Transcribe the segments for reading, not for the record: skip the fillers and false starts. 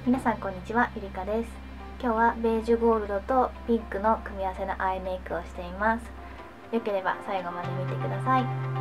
皆さんこんにちは、ゆりかです。今日はベージュゴールドとピンクの組み合わせのアイメイクをしています。よければ最後まで見てください。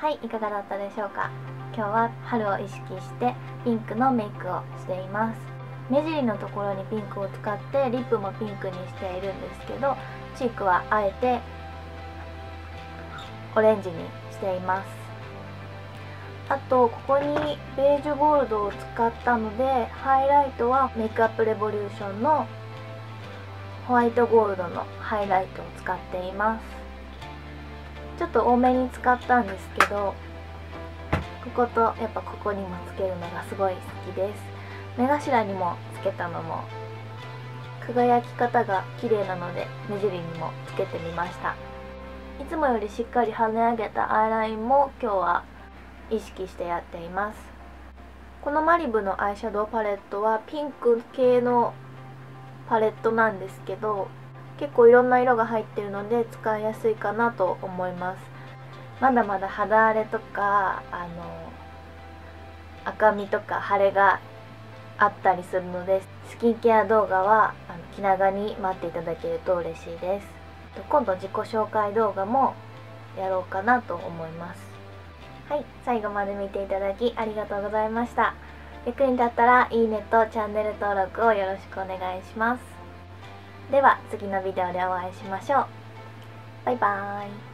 はい、いかがだったでしょうか。今日は春を意識してピンクのメイクをしています。目尻のところにピンクを使ってリップもピンクにしているんですけど、チークはあえてオレンジにしています。あとここにベージュゴールドを使ったので、ハイライトはメイクアップレボリューションのホワイトゴールドのハイライトを使っています。ちょっと多めに使ったんですけど、こことやっぱここにもつけるのがすごい好きです。目頭にもつけたのも輝き方が綺麗なので目尻にもつけてみました。いつもよりしっかり跳ね上げたアイラインも今日は意識してやっています。このマリブのアイシャドウパレットはピンク系のパレットなんですけど、結構いろんな色が入ってるので使いやすいかなと思います。まだまだ肌荒れとか赤みとか腫れがあったりするので、スキンケア動画は気長に待っていただけると嬉しいです。今度自己紹介動画もやろうかなと思います。はい、最後まで見ていただきありがとうございました。役に立ったらいいねとチャンネル登録をよろしくお願いします。では次のビデオでお会いしましょう。バイバーイ。